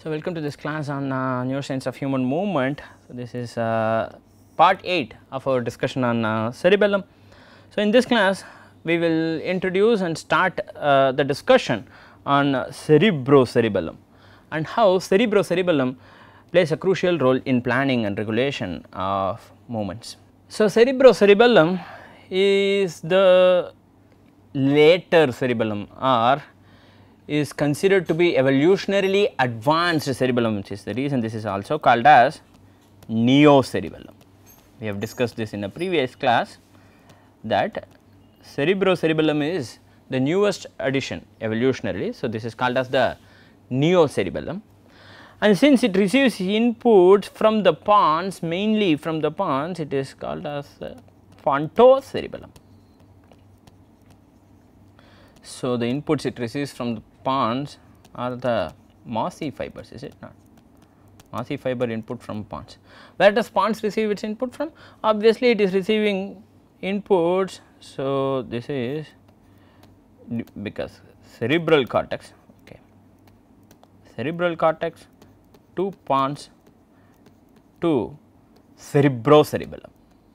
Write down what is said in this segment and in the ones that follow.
So, welcome to this class on neuroscience of human movement. So, this is part 8 of our discussion on cerebellum. So, in this class we will introduce and start the discussion on cerebrocerebellum and how cerebrocerebellum plays a crucial role in planning and regulation of movements. So, cerebrocerebellum is the later cerebellum or is considered to be evolutionarily advanced cerebellum, which is the reason this is also called as neocerebellum. We have discussed this in a previous class that cerebrocerebellum is the newest addition evolutionarily. So, this is called as the neocerebellum, and since it receives inputs from the pons, mainly from the pons, it is called as pontocerebellum. So, the inputs it receives from the pons are the mossy fibers, is it not? Mossy fiber input from pons. Where does pons receive its input from? Obviously, it is receiving inputs. So, this is because cerebral cortex, okay, cerebral cortex to pons to cerebrocerebellum.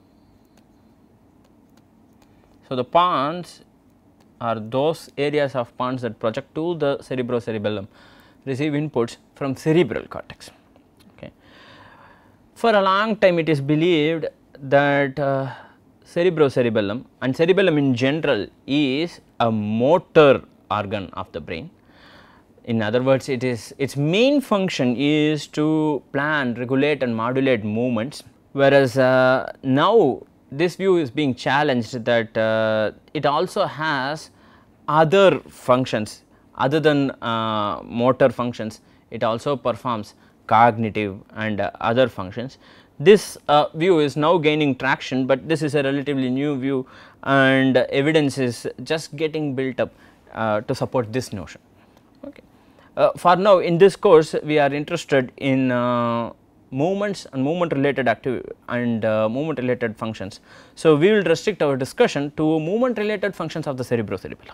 So, the pons are those areas of pons that project to the cerebrocerebellum, receive inputs from cerebral cortex. Okay. For a long time it is believed that cerebrocerebellum and cerebellum in general is a motor organ of the brain. In other words, it is its main function is to plan, regulate and modulate movements, whereas now this view is being challenged that it also has other functions other than motor functions. It also performs cognitive and other functions. This view is now gaining traction, but this is a relatively new view and evidence is just getting built up to support this notion. Okay. For now in this course we are interested in movements and movement related movement related functions. So, we will restrict our discussion to movement related functions of the cerebrocerebellum.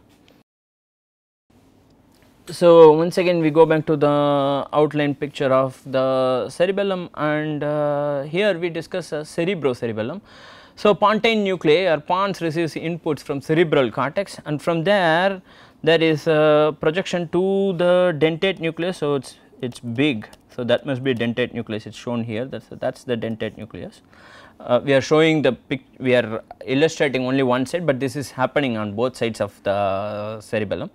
So, once again we go back to the outline picture of the cerebellum, and here we discuss cerebrocerebellum. So, pontine nuclei or pons receives inputs from cerebral cortex, and from there is a projection to the dentate nucleus. So, it is big. So, that must be a dentate nucleus, it is shown here, that is the dentate nucleus. We are showing we are illustrating only one side, but this is happening on both sides of the cerebellum.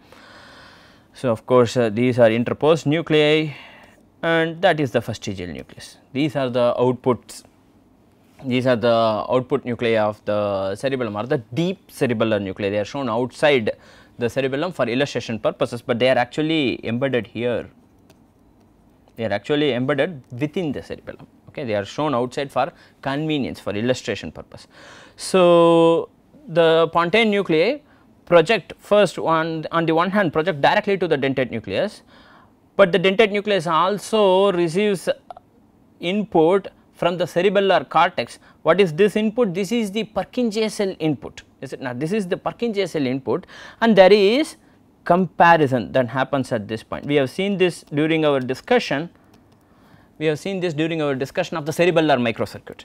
So, of course, these are interposed nuclei and that is the fastigial nucleus. These are the outputs, these are the output nuclei of the cerebellum or the deep cerebellar nuclei. They are shown outside the cerebellum for illustration purposes, but they are actually embedded here. They are actually embedded within the cerebellum. Okay, they are shown outside for convenience, for illustration purpose. So, the pontine nuclei project first on the one hand project directly to the dentate nucleus, but the dentate nucleus also receives input from the cerebellar cortex. What is this input? This is the Purkinje cell input, is it not? This is the Purkinje cell input, and there is comparison that happens at this point. We have seen this during our discussion. We have seen this during our discussion of the cerebellar microcircuit.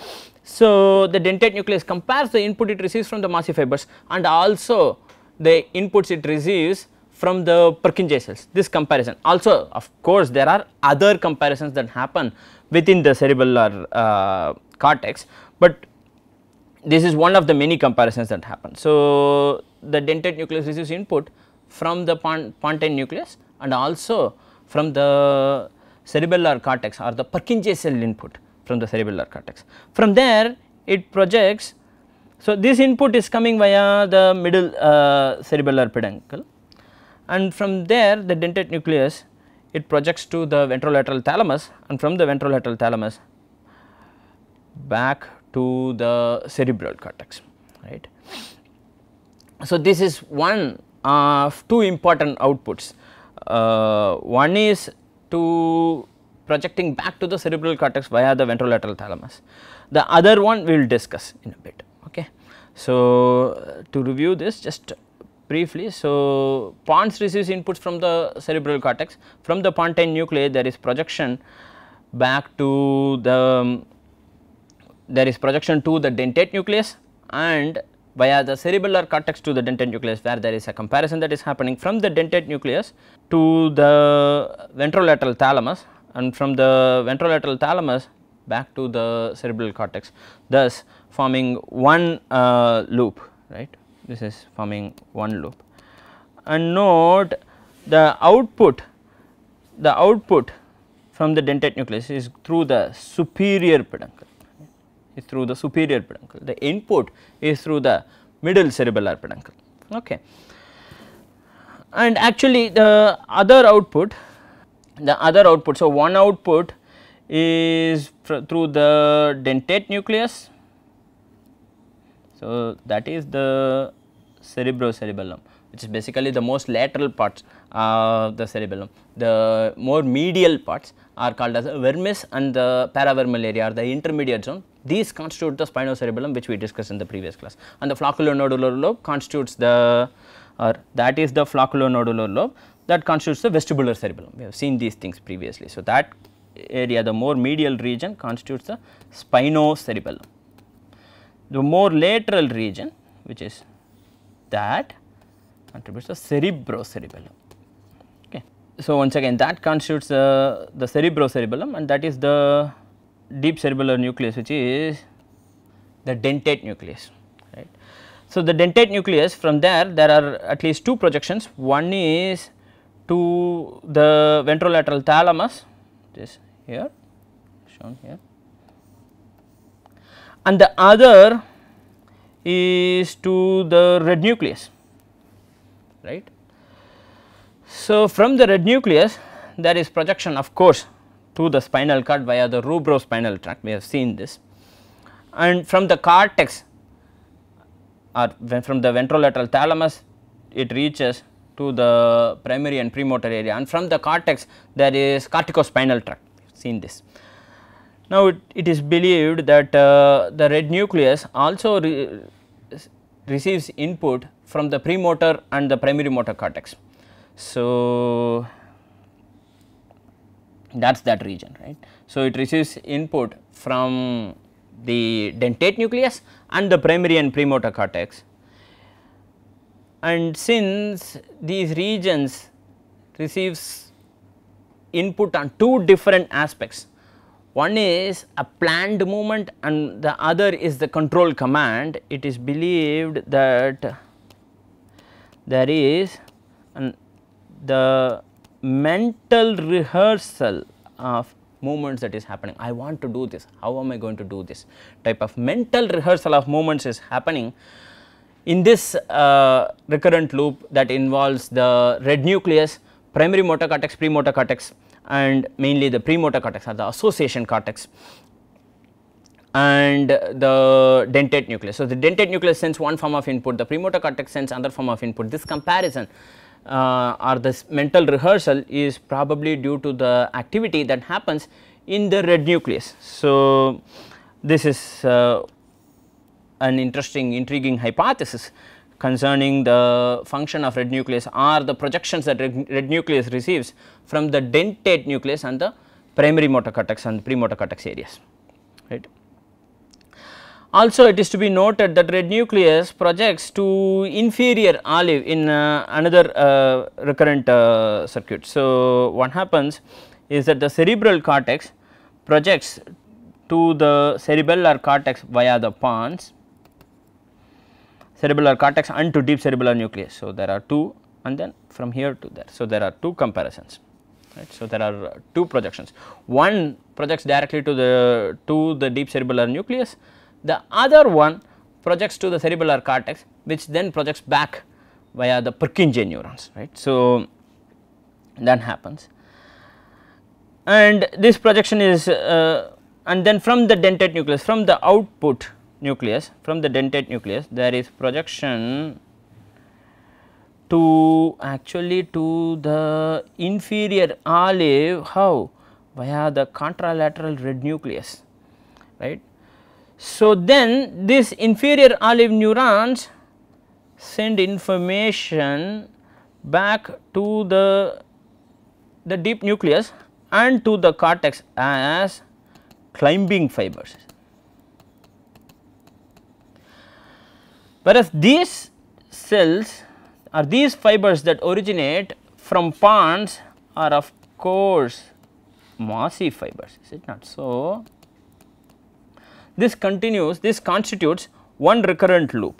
So, the dentate nucleus compares the input it receives from the mossy fibers and also the inputs it receives from the Purkinje cells. This comparison also, of course, there are other comparisons that happen within the cerebellar cortex, but this is one of the many comparisons that happen. So, the dentate nucleus receives input from the pontine nucleus and also from the cerebellar cortex or the Purkinje cell input from the cerebellar cortex. From there it projects. So, this input is coming via the middle cerebellar peduncle, and from there the dentate nucleus it projects to the ventrolateral thalamus, and from the ventrolateral thalamus back to the cerebral cortex, right. So, this is one of two important outputs. One is to projecting back to the cerebral cortex via the ventrolateral thalamus. The other one we will discuss in a bit. Okay. So, to review this, just briefly. So, pons receives inputs from the cerebral cortex. From the pontine nuclei there is projection back to the dentate nucleus, and via the cerebellar cortex to the dentate nucleus, where there is a comparison that is happening from the dentate nucleus to the ventrolateral thalamus, and from the ventrolateral thalamus back to the cerebral cortex, thus forming one loop, right. This is forming one loop. And note the output from the dentate nucleus is through the superior peduncle, the input is through the middle cerebellar peduncle, okay. And actually the other output, so one output is through the dentate nucleus, so that is the cerebrocerebellum, which is basically the most lateral parts of the cerebellum. The more medial parts are called as the vermis and the paravermal area, or the intermediate zone. These constitute the spinocerebellum, which we discussed in the previous class, and the flocculonodular lobe constitutes the, or that is the flocculonodular lobe that constitutes the vestibular cerebellum. We have seen these things previously. So, that area, the more medial region, constitutes the spinocerebellum. The more lateral region, which is that, contributes the cerebrocerebellum. Okay. So, once again that constitutes the cerebrocerebellum, and that is the deep cerebellar nucleus, which is the dentate nucleus, right. So, the dentate nucleus, from there are at least two projections. One is to the ventrolateral thalamus, this here shown here, and the other is to the red nucleus, right. So, from the red nucleus there is projection, of course, to the spinal cord via the rubrospinal tract, we have seen this, and from the cortex, or from the ventrolateral thalamus it reaches to the primary and premotor area, and from the cortex there is corticospinal tract, we have seen this. Now, it is believed that the red nucleus also receives input from the premotor and the primary motor cortex. So, that is that region, right. So, it receives input from the dentate nucleus and the primary and premotor cortex, and since these regions receives input on two different aspects, one is a planned movement and the other is the control command, it is believed that there is the mental rehearsal of movements that is happening. I want to do this, how am I going to do this type of mental rehearsal of movements is happening in this recurrent loop that involves the red nucleus, primary motor cortex, premotor cortex, and mainly the premotor cortex or the association cortex, and the dentate nucleus. So, the dentate nucleus sends one form of input, the premotor cortex sends another form of input. This comparison or this mental rehearsal is probably due to the activity that happens in the red nucleus. So, this is an intriguing hypothesis concerning the function of red nucleus or the projections that red nucleus receives from the dentate nucleus and the primary motor cortex and premotor cortex areas, right. Also, it is to be noted that red nucleus projects to inferior olive in another recurrent circuit. So, what happens is that the cerebral cortex projects to the cerebellar cortex via the pons, cerebellar cortex and to deep cerebellar nucleus. So, there are two, and then from here to there. So, there are two comparisons, right. So, there are two projections, one projects directly to the deep cerebellar nucleus, the other one projects to the cerebellar cortex, which then projects back via the Purkinje neurons, right. So, that happens, and this projection is and then from the dentate nucleus, from the output nucleus, from the dentate nucleus there is projection to actually to the inferior olive, how? Via the contralateral red nucleus, right. So, then this inferior olive neurons send information back to the deep nucleus and to the cortex as climbing fibers. Whereas these cells or these fibers that originate from pons are of course massive fibers, is it not so? This constitutes one recurrent loop.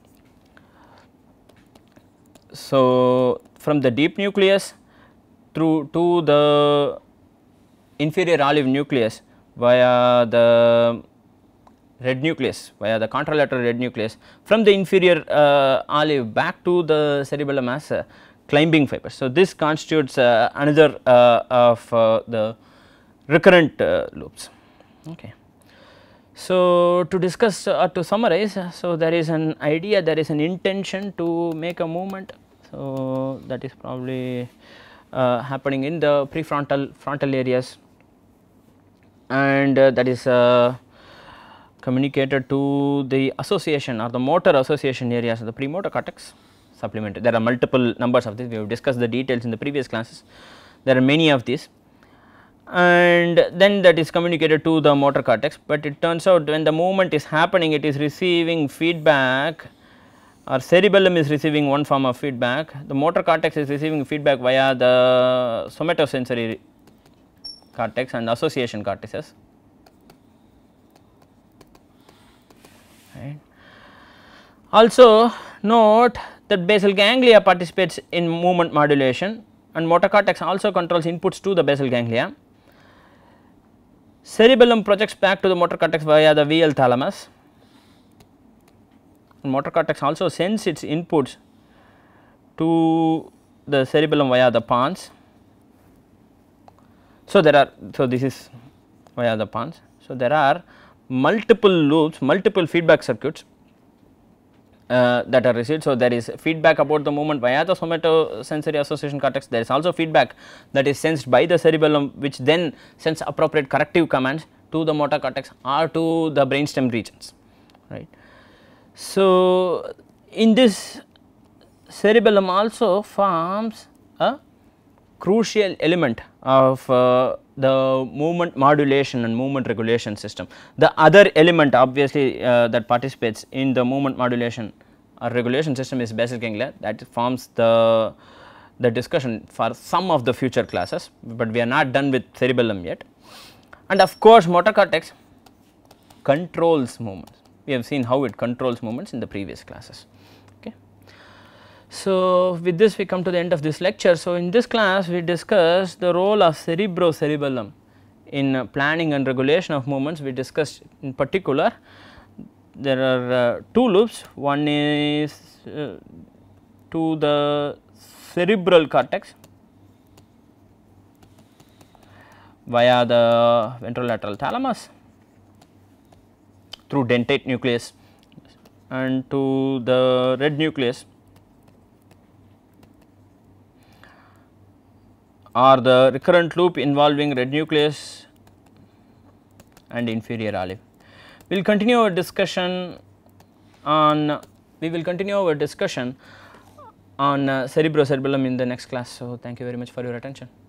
So, from the deep nucleus through to the inferior olive nucleus via the red nucleus, via the contralateral red nucleus, from the inferior olive back to the cerebellum as climbing fibers. So, this constitutes another of the recurrent loops. Okay. So, to discuss or to summarize, so there is an idea, there is an intention to make a movement. So, that is probably happening in the frontal areas, and that is communicated to the association or the motor association areas of the premotor cortex supplemented. There are multiple numbers of this, we have discussed the details in the previous classes, there are many of these, and then that is communicated to the motor cortex, but it turns out when the movement is happening, it is receiving feedback, or cerebellum is receiving one form of feedback, the motor cortex is receiving feedback via the somatosensory cortex and association cortices. Right. Also note that basal ganglia participates in movement modulation and motor cortex also controls inputs to the basal ganglia. Cerebellum projects back to the motor cortex via the VL thalamus. Motor cortex also sends its inputs to the cerebellum via the pons. So, this is via the pons. So, there are multiple loops, multiple feedback circuits that are received. So, there is feedback about the movement via the somatosensory association cortex, there is also feedback that is sensed by the cerebellum, which then sends appropriate corrective commands to the motor cortex or to the brainstem regions, right. So, in this cerebellum also forms a crucial element of the movement modulation and movement regulation system. The other element obviously that participates in the movement modulation or regulation system is basal ganglia, that forms the discussion for some of the future classes, but we are not done with cerebellum yet. And of course, motor cortex controls movements. We have seen how it controls movements in the previous classes. Okay. So, with this we come to the end of this lecture. So, in this class we discussed the role of cerebrocerebellum in planning and regulation of movements. We discussed in particular there are two loops, one is to the cerebral cortex via the ventrolateral thalamus through dentate nucleus and to the red nucleus or the recurrent loop involving red nucleus and inferior olive. We will continue our discussion on cerebrocerebellum in the next class. So, thank you very much for your attention.